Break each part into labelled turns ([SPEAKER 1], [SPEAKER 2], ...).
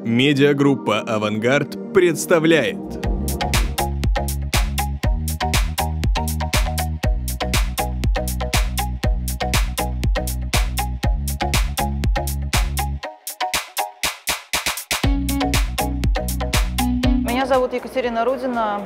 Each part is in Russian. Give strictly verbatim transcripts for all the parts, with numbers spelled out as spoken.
[SPEAKER 1] Медиагруппа «Авангард» представляет.
[SPEAKER 2] Меня зовут Екатерина Рудина,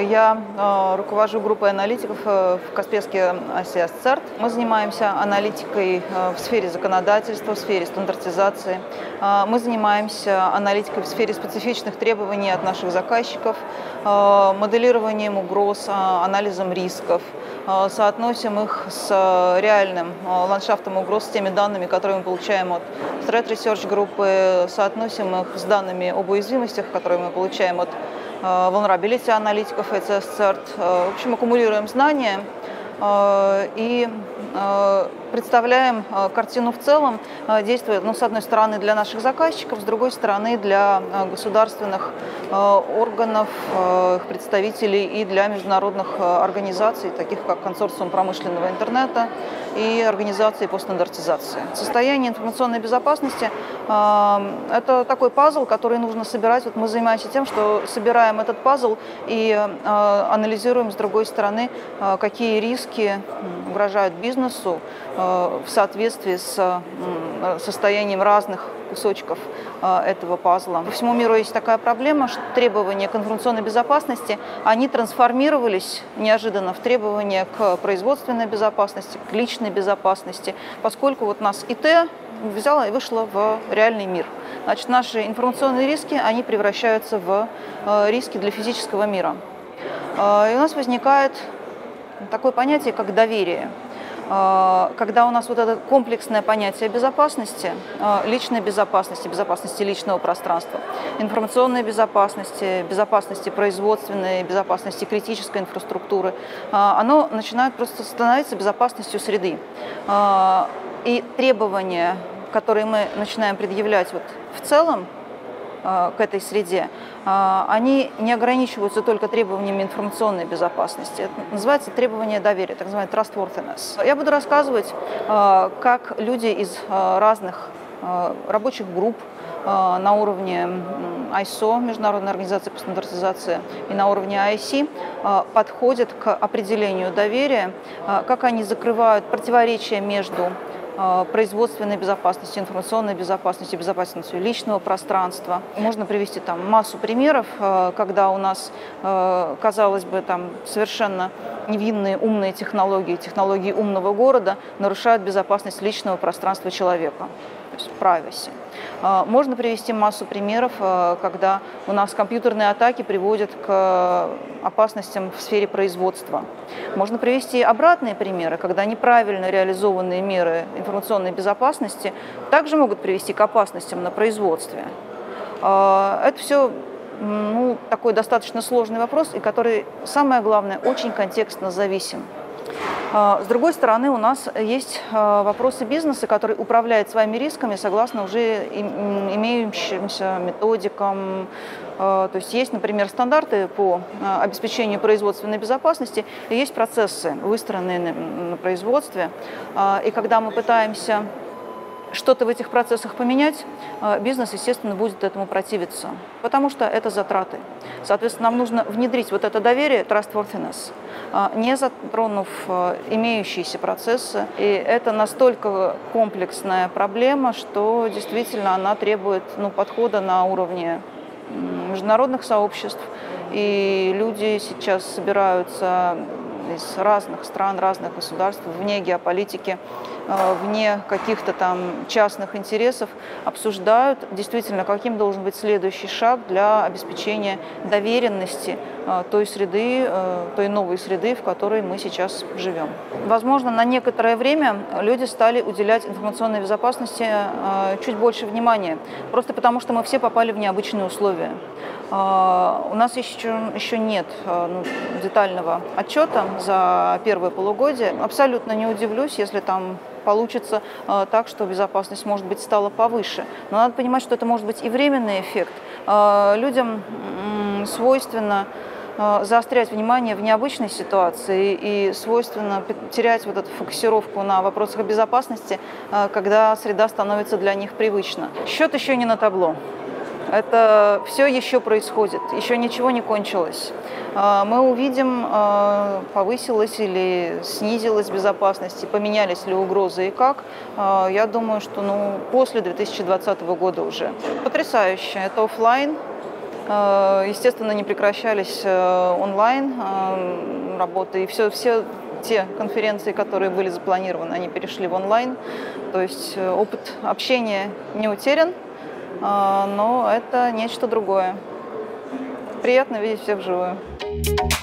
[SPEAKER 2] я руковожу группой аналитиков в Касперский АСИАС-ЦЕРТ. Мы занимаемся аналитикой в сфере законодательства, в сфере стандартизации. Мы занимаемся аналитикой в сфере специфичных требований от наших заказчиков, моделированием угроз, анализом рисков, соотносим их с реальным ландшафтом угроз, с теми данными, которые мы получаем от Threat Research группы, соотносим их с данными об уязвимостях, которые мы получаем от vulnerability аналитиков АСИАС-ЦЕРТ. В общем, аккумулируем знания и представляем картину в целом, действуя, ну, с одной стороны, для наших заказчиков, с другой стороны, для государственных органов, их представителей и для международных организаций, таких как Консорциум промышленного интернета и организации по стандартизации. Состояние информационной безопасности – это такой пазл, который нужно собирать. Вот мы занимаемся тем, что собираем этот пазл и анализируем, с другой стороны, какие риски угрожают бизнесу в соответствии с состоянием разных кусочков этого пазла. По всему миру есть такая проблема, что требования к информационной безопасности, они трансформировались неожиданно в требования к производственной безопасности, к личной безопасности, поскольку вот нас ИТ взяла и вышла в реальный мир. Значит, наши информационные риски, они превращаются в риски для физического мира. И у нас возникает такое понятие, как доверие. Когда у нас вот это комплексное понятие безопасности, личной безопасности, безопасности личного пространства, информационной безопасности, безопасности производственной, безопасности критической инфраструктуры, оно начинает просто становиться безопасностью среды. И требования, которые мы начинаем предъявлять вот в целом к этой среде, они не ограничиваются только требованиями информационной безопасности. Это называется требование доверия, так называемый trustworthiness. Я буду рассказывать, как люди из разных рабочих групп на уровне ай эс о, Международной организации по стандартизации, и на уровне ай си подходят к определению доверия, как они закрывают противоречия между производственной безопасностью, информационной безопасностью, безопасностью личного пространства. Можно привести там массу примеров, когда у нас, казалось бы, там совершенно невинные умные технологии, технологии умного города нарушают безопасность личного пространства человека, то есть privacy. Можно привести массу примеров, когда у нас компьютерные атаки приводят к опасностям в сфере производства. Можно привести обратные примеры, когда неправильно реализованные меры информационной безопасности также могут привести к опасностям на производстве. Это все, ну, такой достаточно сложный вопрос, и который, самое главное, очень контекстно зависим. С другой стороны, у нас есть вопросы бизнеса, который управляет своими рисками согласно уже имеющимся методикам. То есть есть, например, стандарты по обеспечению производственной безопасности, и есть процессы, выстроенные на производстве. И когда мы пытаемся что-то в этих процессах поменять, бизнес, естественно, будет этому противиться, потому что это затраты. Соответственно, нам нужно внедрить вот это доверие, trustworthiness, не затронув имеющиеся процессы. И это настолько комплексная проблема, что действительно она требует, ну, подхода на уровне международных сообществ. И люди сейчас собираются из разных стран, разных государств, вне геополитики, вне каких-то там частных интересов, обсуждают действительно, каким должен быть следующий шаг для обеспечения доверенности той среды, той новой среды, в которой мы сейчас живем. Возможно, на некоторое время люди стали уделять информационной безопасности чуть больше внимания, просто потому что мы все попали в необычные условия. У нас еще, еще нет, ну, детального отчета за первое полугодие. Абсолютно не удивлюсь, если там получится так, что безопасность, может быть, стала повыше. Но надо понимать, что это может быть и временный эффект. Людям свойственно заострять внимание в необычной ситуации и свойственно терять вот эту фокусировку на вопросах безопасности, когда среда становится для них привычна. Счет еще не на табло. Это все еще происходит, еще ничего не кончилось. Мы увидим, повысилась или снизилась безопасность, поменялись ли угрозы и как. Я думаю, что ну, после две тысячи двадцатого года уже. Потрясающе. Это офлайн. Естественно, не прекращались онлайн работы. И все, все те конференции, которые были запланированы, они перешли в онлайн. То есть опыт общения не утерян. Но это нечто другое. Приятно видеть всех вживую.